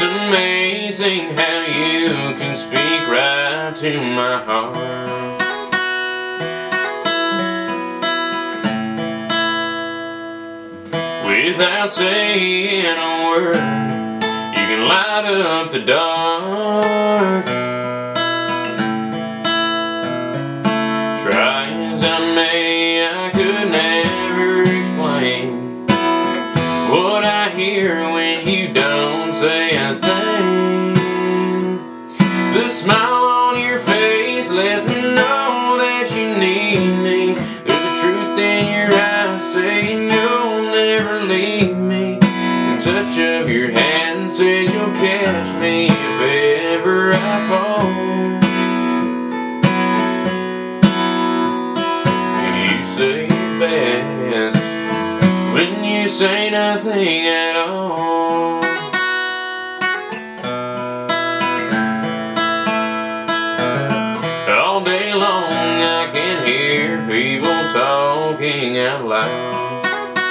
amazing how you can speak right to my heart. Without saying a word, you can light up the dark. Try as I may, I could never explain what I hear when you don't say a thing. The smile on your face lets me know that you need me. There's a truth in your eyes saying you'll never leave me. The touch of your hand says you'll catch me if ever I fall. You say it best when you say nothing at all. All day long I can hear people talking out loud.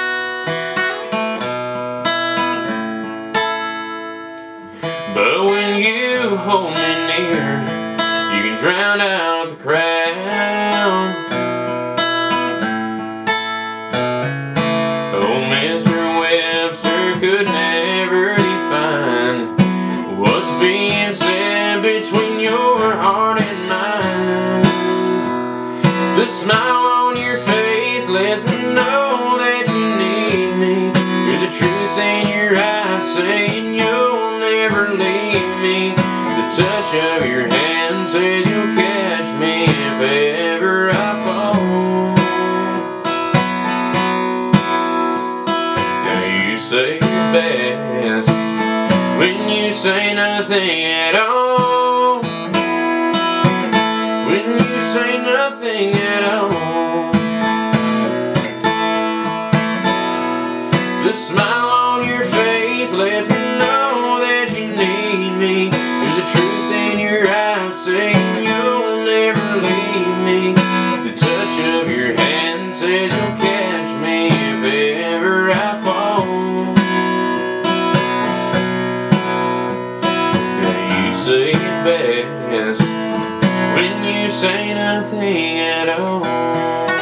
But when you hold me near, you can drown out the crowd. Oh, Mister Webster could never define what's being said between your heart and mine. The smile on your face lets me know that you need me. There's a truth in your eyes saying you'll never leave me. The touch of your hand says you'll catch me if ever I fall. You say it best when you say nothing at all. When you say nothing at all. The smile on your face lets me know that you need me. There's a truth in your eyes saying you'll never leave me. The touch of your hand says you'll catch me if ever I fall. Say it best when you say nothing at all.